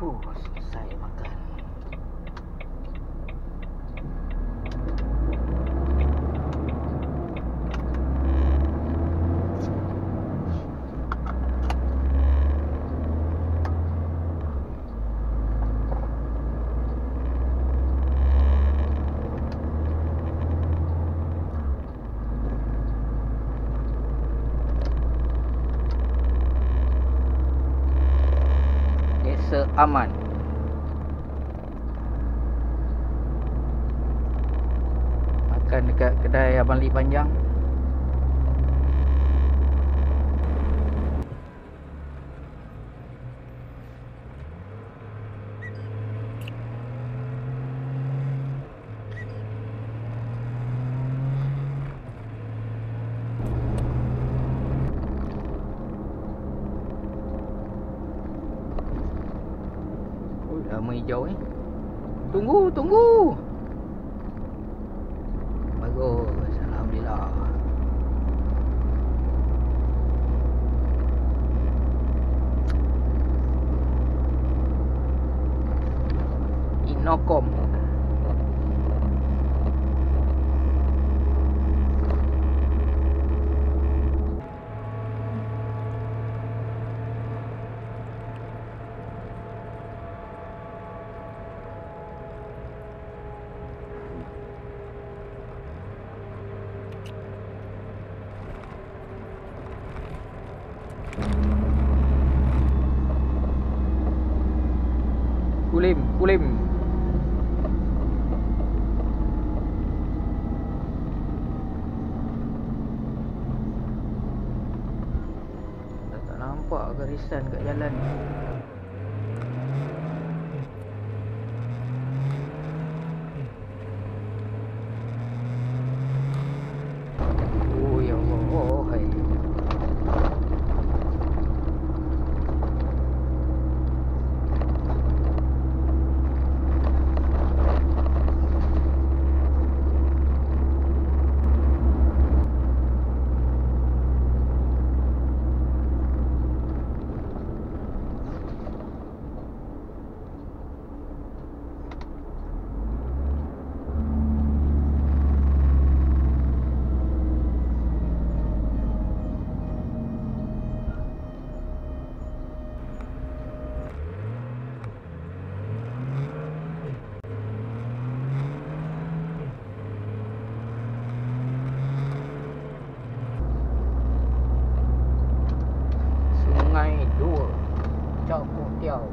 Selesai makan. Desa aman. Makan dekat kedai Abang Li Panjang. Lama hijau ni. Tunggu. Bagus, alhamdulillah. Inokom. Kulim. Tak nampak garisan kat jalan ni. Oh ya Allah, hai. Sungai 2 Chao Pu Tiao.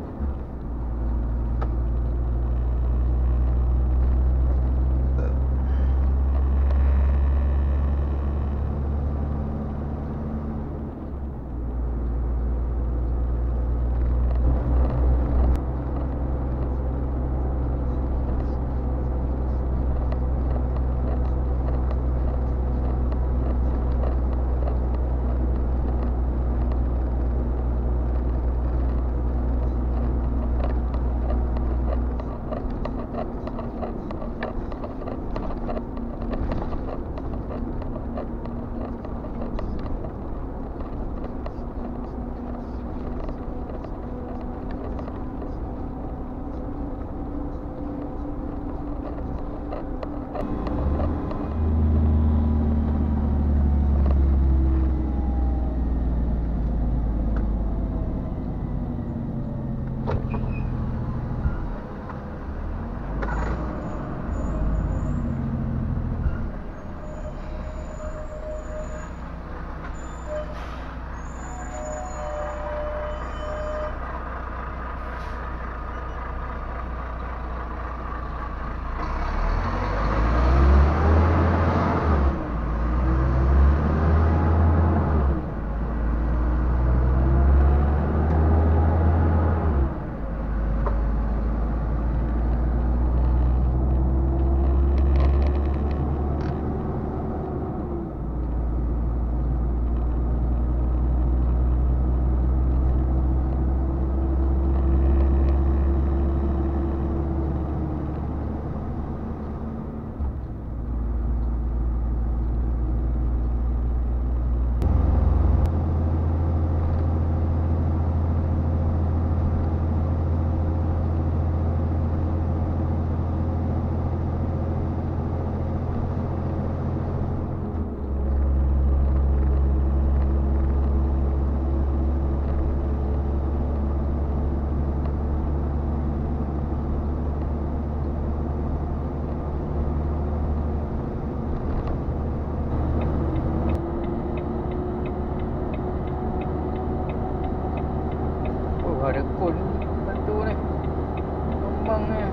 ada kon batu ni. Kembang ni.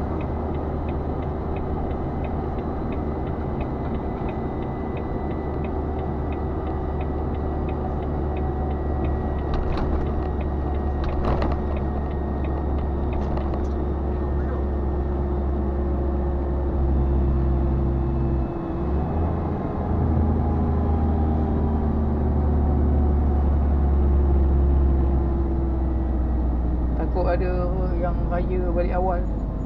Ada yang raya balik awal.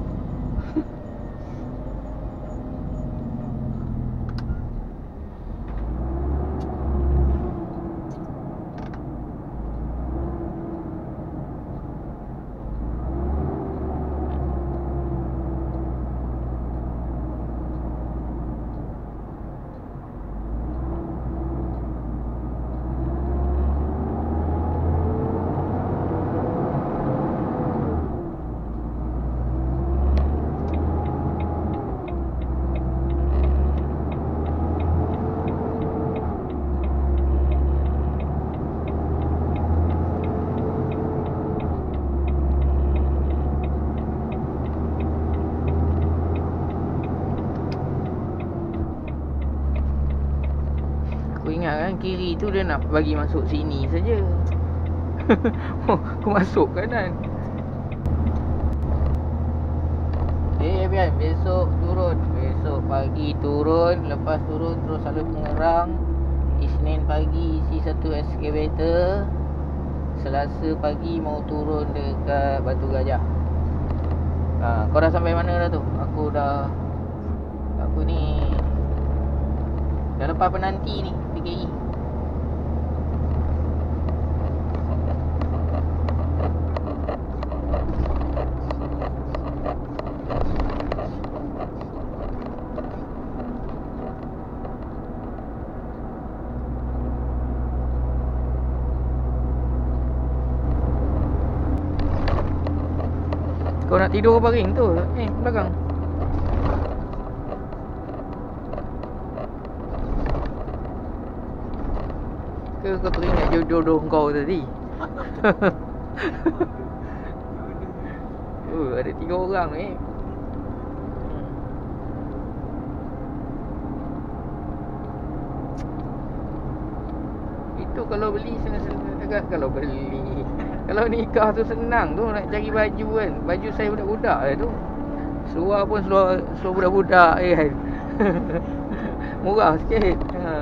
Aku ingat kan kiri tu dia nak bagi masuk sini saja. Aku masuk kanan. Biar besok turun. Besok pagi turun. Lepas turun terus selalu Pengerang. Isnin pagi isi satu excavator. Selasa pagi mau turun dekat Batu Gajah. Kau dah sampai mana dah tu? Aku dah, apa ni, dah lepas penanti ni PKE. Kau nak tidur ke baring tu? Belakang. Ke kau teringat jodoh kau tadi? Ada 3 orang ni. Itu kalau beli senang-senang. Kalau beli, kalau nikah tu senang tu, nak cari baju kan. Baju saya budak-budak lah tu. Seluar pun seluar budak-budak kan. Murah sikit.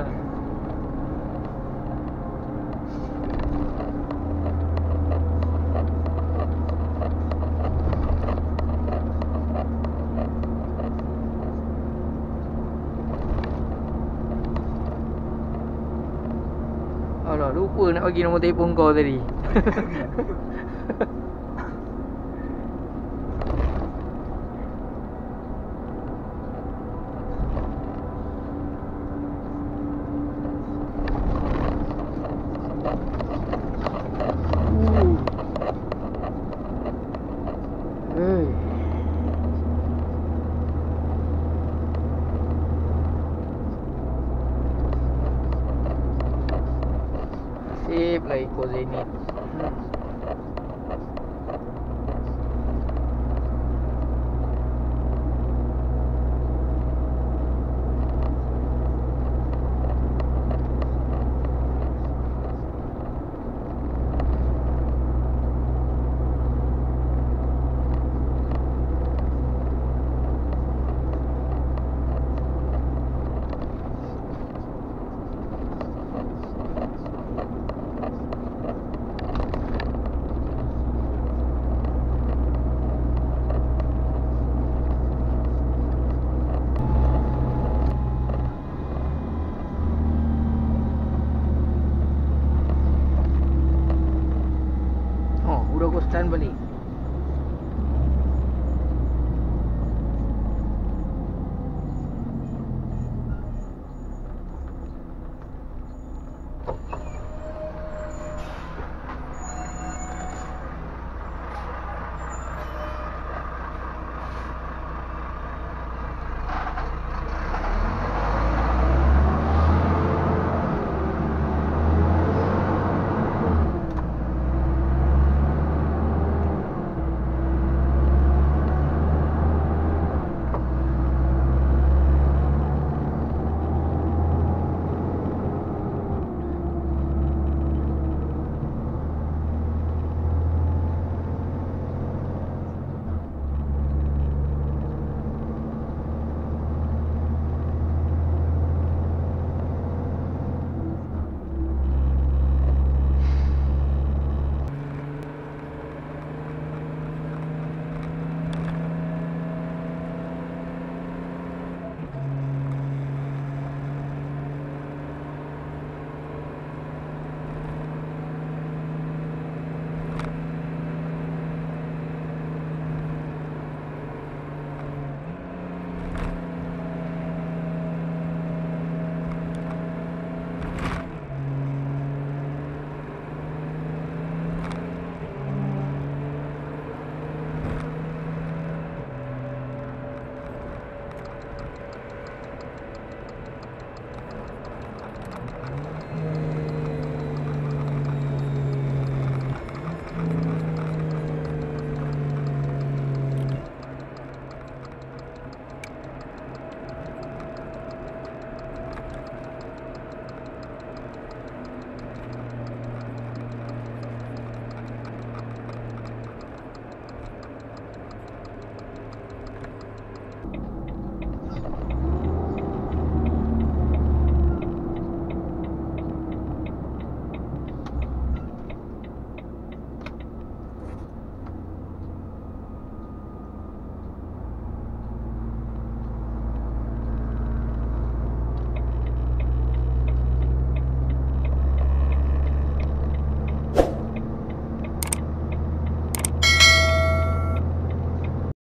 Alah, lupa nak bagi nombor telefon kau tadi. Sip lah ikut Zenith. Stand balik.